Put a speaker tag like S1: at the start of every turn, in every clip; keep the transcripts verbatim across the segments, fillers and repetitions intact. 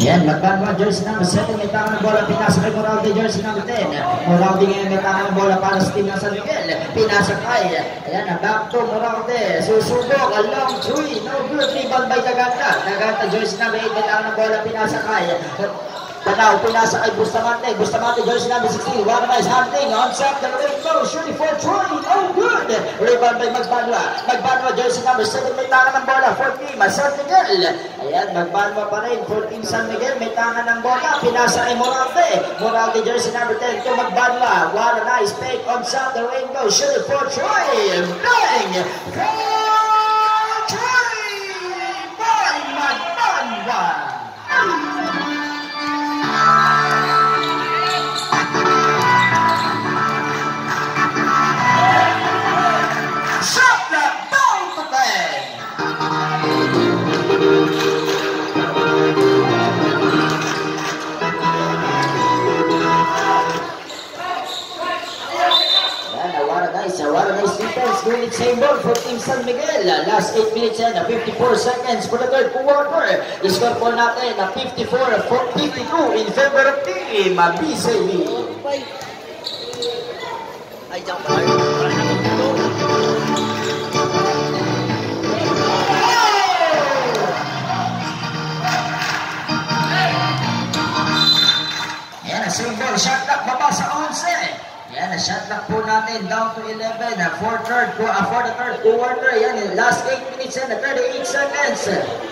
S1: Ayan, magbanwa, jersey number seven, may tangan ng bola, pinasa kay Moralde, jersey number ten. Moralde ngayon may tangan ng bola para sa team ng San Miguel. Pinasa kay, ayan, back to Moralde, susubok, a long three, no good, rebound by Daganta. Daganta, jersey number eight, may tangan ng bola, pinasa kay Tanaw, pinasa kay Bustamante, Bustamante, jersey number sixteen, one nice hunting, on set, the ring goes, shooting for three, no good. Rebound by Magbanwa, Magbanwa, jersey number seven, may tangan ng bola, for team, San Miguel. Ayan, Magbanwa pa rin, for team San Miguel, may tangan ng bola, pinasa kay Moralde, Moralde, jersey number ten, to Magbanwa, what a nice fake, on set, the ring goes, shooting for three, bang, for three, by Magbanwa. Defense, same ball for Team San Miguel. Last eight minutes and fifty-four seconds for the third quarter. Score po natin na fifty-four fifty-two in favor of Team B C B. Ay, diyan pa. Ayan, same ball. Shot clock, baba sa eleven. Yan, shot clock po natin down to eleven for third for, uh, for the third quarter. Yan, last eight minutes and thirty-eight seconds.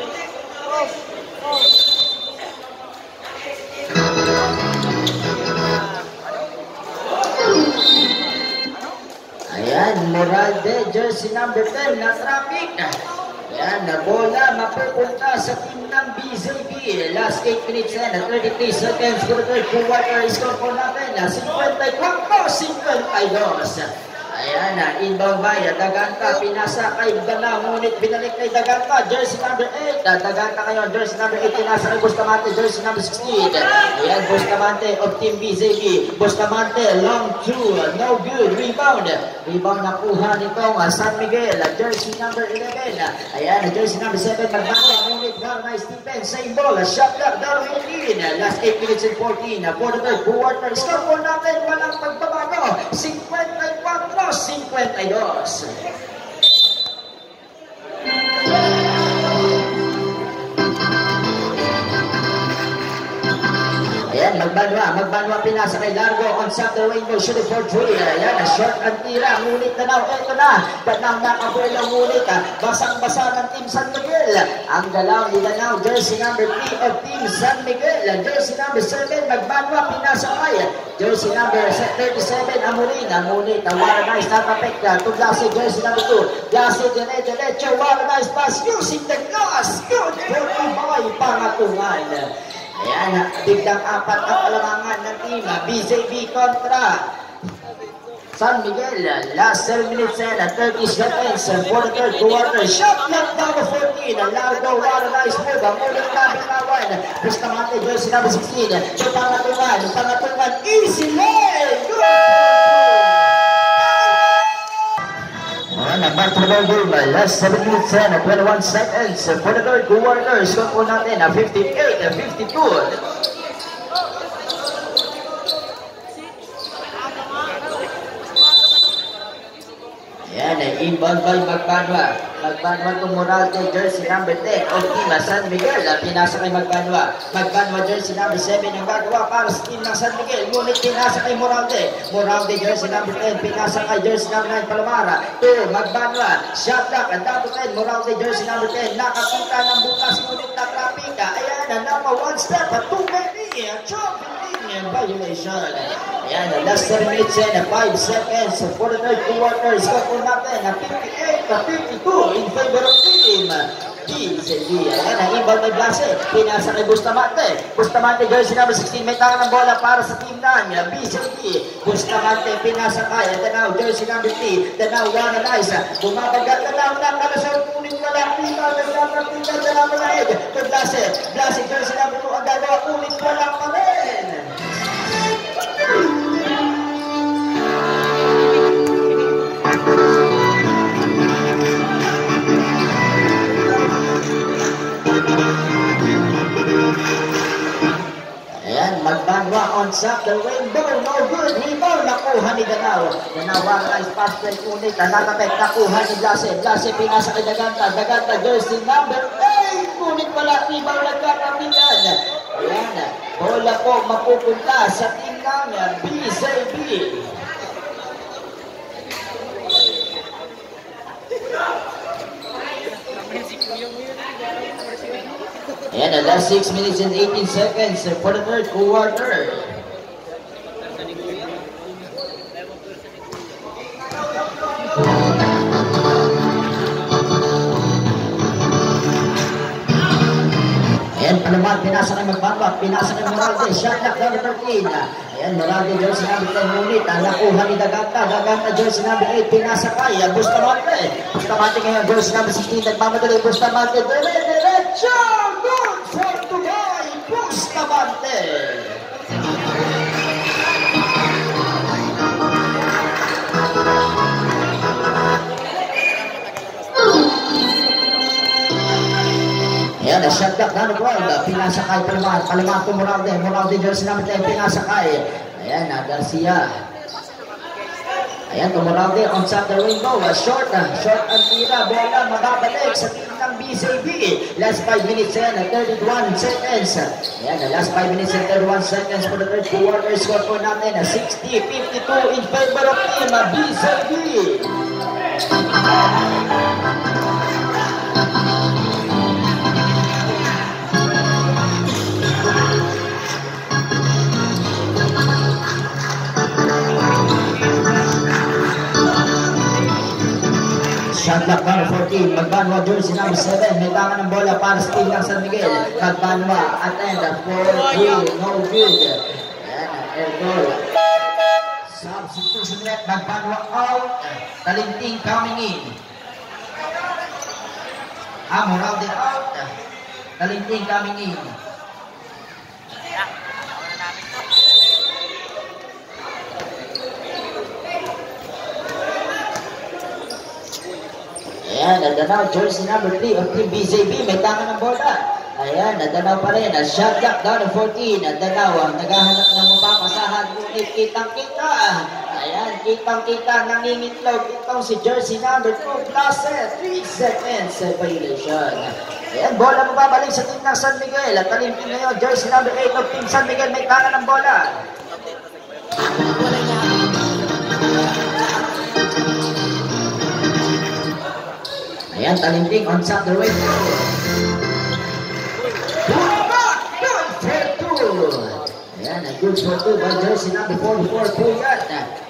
S1: Ayan, Moralde, jersey number ten na traffic. Yan, na bola mapupunta sa team ng B C B. Last eight minutes and thirty-three seconds for the third quarter. Score po natin na fifty-four fifty-two. Ayan na, inbound by Daganta, pinasa kay Dana, ngunit binalik kay Daganta, jersey number eight. Daganta ngayon, jersey number eight, pinasa kay Bustamante, jersey number sixteen. Ayan, Bustamante of Team B C B. Bustamante, long two, no good, rebound. Rebound na kuha nitong San Miguel, jersey number eleven. Ayan, jersey number seven, Magbanwa, ngunit very nice defense, same ball, shot clock, down eighteen. Last eight minutes and fourteen, for the third quarter. Score po natin, walang pagbabago, fifty-four fifty-two. Ayan, Magbanwa, Magbanwa pinasa kay Largo on Saturday Rainbow, shooting for three. Ayan, short ang tira, ngunit na daw, eto na, Danang nakabuelo ngunit, basang-basa ng Team San Miguel. Ang galaw ni Danang, jersey number three of Team San Miguel, jersey number seven, Magbanwa pinasa kay jersey number thirty-seven, Amurin, ngunit, what a nice tatapik to Blase, jersey number two, Blase, dire-diretso, what a nice pass, using the glass, good for Ibay, pangatungan. Ayan, biglang apat ang kalamangan ng team B C B kontra San Miguel. Last seven minutes and thirty seconds for the third quarter. Shot clock number fourteen. Largo, what a nice move. Ang ulit na binawan. Bustamante, jersey number sixteen. So pangatungan, pangatungan, easy leg. Back to the ball game, last seven minutes and twenty-one seconds for the third quarter. Score po natin na fifty-eight fifty-two. Yan, inbound by Magbanwa. Magbanwa to Moralde, jersey number ten of Team San Miguel. Pinasa kay Magbanwa. Magbanwa, jersey number seven ang gagawa para sa team ng San Miguel. Ngunit pinasa kay Moralde. Moralde, jersey number ten. Pinasa kay jersey number nine Palamara. To Magbanwa. Shot clock. Ang number ten. Moralde, jersey number ten. Nakakita ng bukas. Ngunit na traffic. Ayan, number one step. Too many. Chopping violation. Ayan, last seven minutes and five seconds for the third quarter. Score po natin na fifty-eight fifty-two in favor of Team B C B. Ayan, ang inbound may Blase. Pinasa kay Bustamante. Bustamante, jersey number sixteen. May tangan ng bola para sa team ng B C B. Bustamante, pinasa kay Tanaw, jersey number three. Tanaw, one and ice. Bumabagat Tanaw na kalasang kunin na lang. Pita, Tanaw, Pita, Tanaw, Tanaw, to Blase. Blase, jersey number two. Ang gagawa, kunin ko lang pa rin. Magbanwa on top the rainbow. No good. Rebound. Nakuha ni Danao. Danao nice pass play unit. Nakapek. Nakuha ni Blase. Blase pinasa kay Daganta. Daganta jersey number eight. Ngunit wala. Rebound nagkakamilan. Ayan. Bola po mapupunta sa team ng B Z B. And the last six minutes and eighteen seconds for the third quarter. Ayan, palaman, pinasa kay Magbanwa, pinasa kay Moralde, shot clock number thirteen. Ayan, Moralde, jersey number ten unit, nakuha ni Daganta, Daganta, jersey number eight, pinasa kay Bustamante. Bustamante ngayon, jersey number sixteen, nagmamadali, Bustamante, dire-diretso, good for Tugay, Bustamante. Ayan, na shot clock na nag-round. Pinasa kay Palaman. Palaman po Moralde. Moralde jersey number ten. Pinasa kay. Ayan, na Garcia. Ayan, to Moralde on top the rainbow. Short. Short ang tira. Bola magabalik sa team ng B Z B. Last five minutes and thirty-one seconds. Ayan, last five minutes and thirty-one seconds for the third quarter. Score po natin sixty fifty-two in favor of team B Z B. Shot clock number fourteen, Magbanwa jersey number seven, may tangan ng bola para sa team ng San Miguel. Magbanwa at end four three, no good. Ayan, air goal. Substitution net, Magbanwa out, Talinting coming in. Ah, Moralde out, Talinting coming in. Ayan, nadanaw, jersey number three of Team B Z B, may tangan ng bola. Ayan, nadanaw pa rin, shot clock down to fourteen, nadanaw, naghahanap ng mapapasahan, ngunit kitang-kita. Ayan, kitang-kita, nangingitlog itong si jersey number two, plus three seconds violation. Ayan, bola mababalik sa team ng San Miguel. At talimpin ngayon, jersey number eight of Team San Miguel, may tangan ng bola. Ayan, Talinting on top the way. Good for two. Ayan, a good for two by jersey number forty-four, Puyat.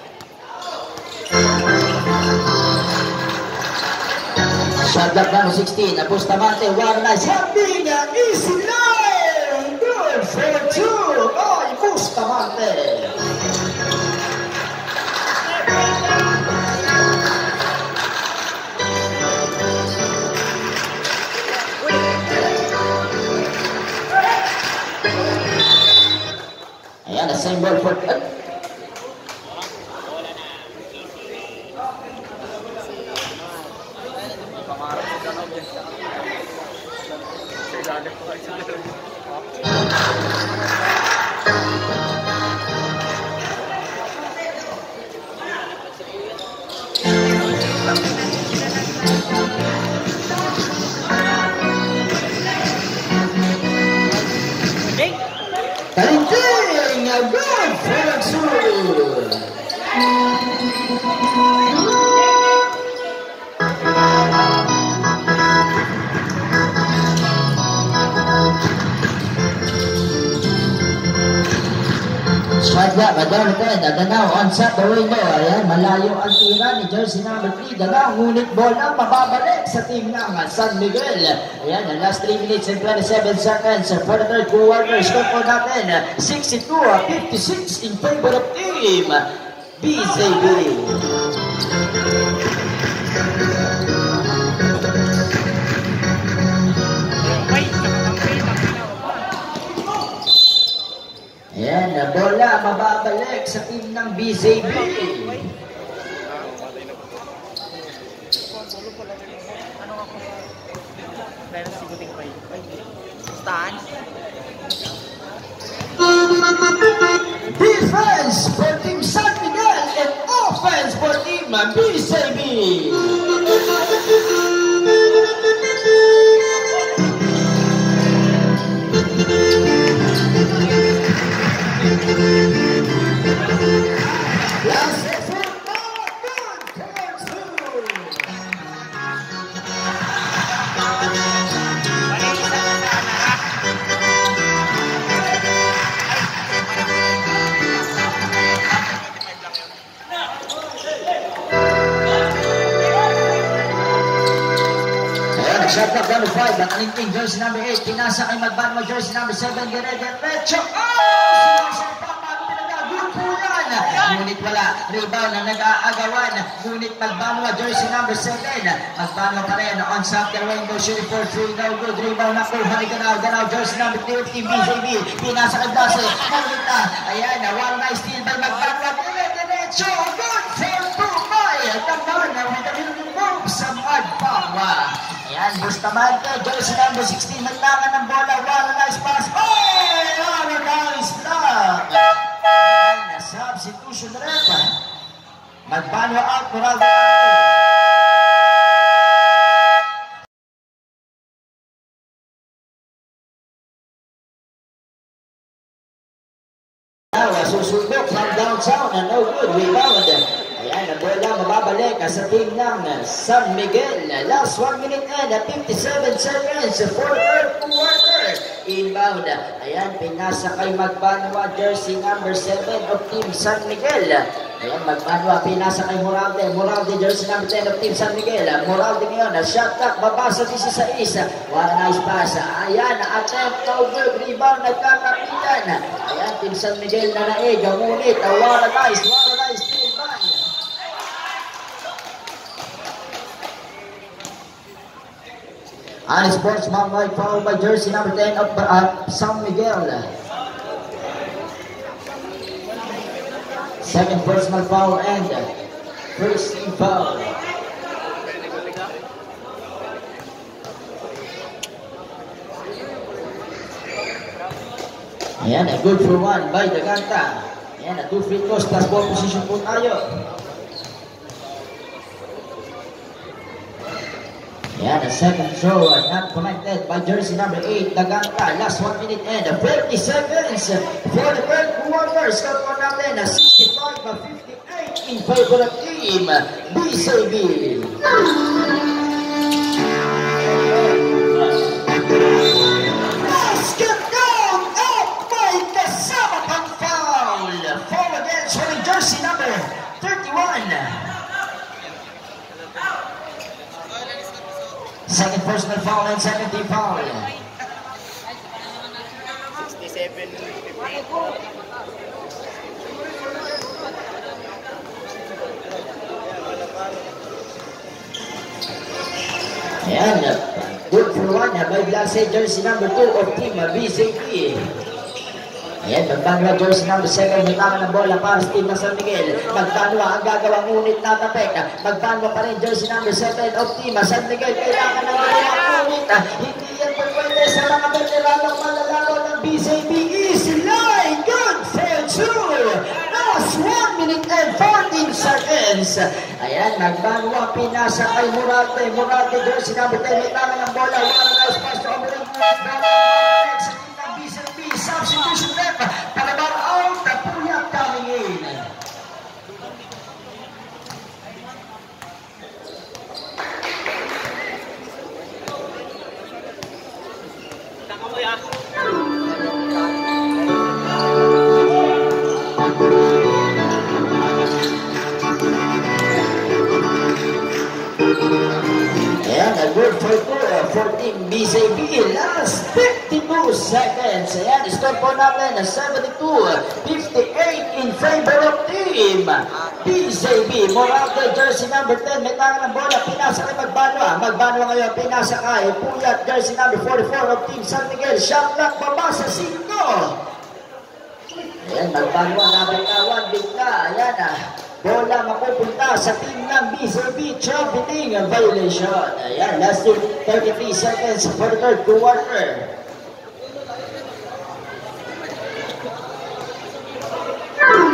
S1: Shot clock number sixteen, Bustamante, one nice helping, easy line. Good for two by Bustamante. Ayan, the same ball for uh, Talinting, a good for two. Shot clock, Adon ten, Danao on top the window. Ayan, malayo ang tira ni jersey number three, Danao, ngunit bola mababalik sa team ng San Miguel. Ayan, the last three minutes and twenty-seven seconds for the third quarter. Score po natin, sixty-two fifty-six in favor of team B Z B. Ayan, na bola mababalik sa team ng B Z B. Stand. Defense for Team San Miguel and offense for Team B C B. Last effort, good, turns two. Shot clock number five, Bakalinting, jersey number eight, pinasa kay Magbanwa, jersey number seven, dire-diretso. Oh! Sinasampak, bago pinagkagupulan. Ngunit wala, rebound na nag-aagawan. Ngunit Magbanwa, jersey number seven. Magbanwa pa rin, on Santa Rainbow, shooting for three, no good. Rebound na Kuhari Ganaw, Ganaw, jersey number fifteen, B J B. Pinasa kay Blase, ngunit na, ayan, one nice steal by Magbanwa, dire-diretso. Good for Tumay. Tambahan na, with a little move sa Magbanwa. Ayan, boost naman kay jersey number sixteen, naglangan ng bola, one nice pass. Oh! One nice block! Ayan, na substitution rep. Magbanwa out, Moraldo. Susundok from downtown, and no good, rebound. Ayan, ang bola mababalik sa team ng San Miguel. Last one minute and fifty-seven seconds for third quarter. Inbound. Ayan, pinasa kay Magbanwa, jersey number seven of team San Miguel. Ayan, Magbanwa, pinasa kay Moralde. Moralde, jersey number ten of team San Miguel. Moralde ngayon, shot clock, babasa sixteen. One nice pass. Ayan, attempt, no good, rebound, nagkakapitan. Ayan, team San Miguel na naig. Ngunit, one nice, one nice steal by and sportsman by foul by jersey number ten of uh, San Miguel. Second personal foul and first team foul. Ayan, a good for one by Daganta. Ayan, a two free throws plus ball position po tayo. Ayan, a second throw, not connected by jersey number eight, Daganta. Last one minute and thirty seconds for the third quarter. Score po natin, sixty-five by fifty-eight in favor of team B C B. Basket down, out by kasama pang foul. Foul against holding jersey number thirty-one. Second personal foul and second team foul.
S2: sixty-seven fifty.
S1: Ayan, good for one by Blase, jersey number two of team B C B. Ayan, Magbanwa, jersey number seven, hilangan ng bola para sa team ng San Miguel. Magbanwa ang gagawang unit na tapek. Magbanwa pa rin, jersey number seven of team San Miguel. Kailangan ng dalawang unit. Hindi yan pwede sa mga veteranong malalaro ng B C B. Easy line, good for two. Last one minute and fourteen seconds. Ayan, Magbanwa, pinasa kay Murate. Murate, jersey number ten, hilangan ng bola. One nice pass to Omeling. Sa team ng B C B, substitution rep. Palabang out, Puyat coming in. Ayan, a good for fourteen B C B. Last fifty-two seconds. Ayan, score po natin seventy-two fifty-eight in favor of team B C B. Moralde, jersey number ten, may tangan ng bola, pinasa kay Magbanwa. Magbanwa ngayon, pinasa kay Puyat, jersey number forty-four of team San Miguel. Shot clock, baba sa cinco. Ayan, Magbanwa, nabitawan, bigla. Ayan ah. Bola mapupunta sa team ng B C B, traveling violation. Ayan, last thirty-three seconds for the third quarter.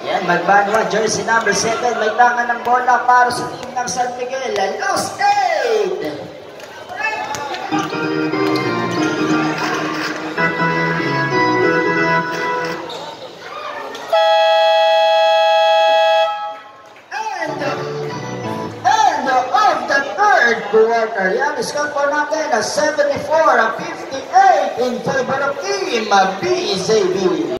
S1: Yan, magbanwa, jersey number seven. May tangan ng bola para sa team ng San Miguel. Lost eight! Quarter. Yan, score po natin na seventy-four fifty-eight in favor of team B Z B.